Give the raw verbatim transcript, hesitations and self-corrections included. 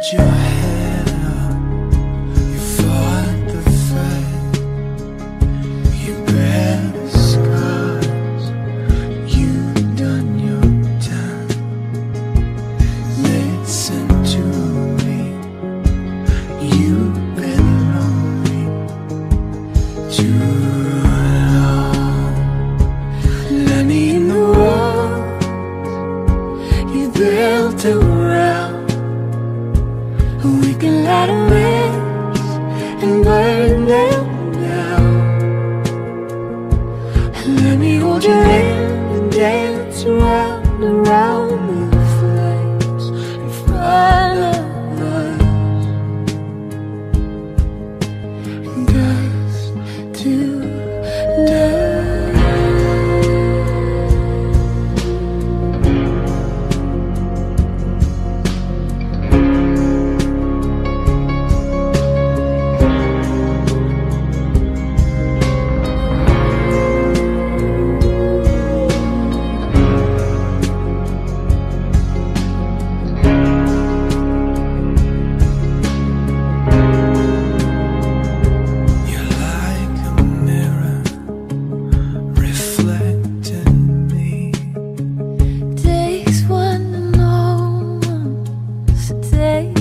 your head up, you fought the fight, you bear the scars, you've done your time. Listen to me, you've been lonely too long. Landing in the walls you built around, we can light a match and burn them down. Let me hold your hand and dance around, around the flames in front of us. Dust to dust. Takes one to know one to take.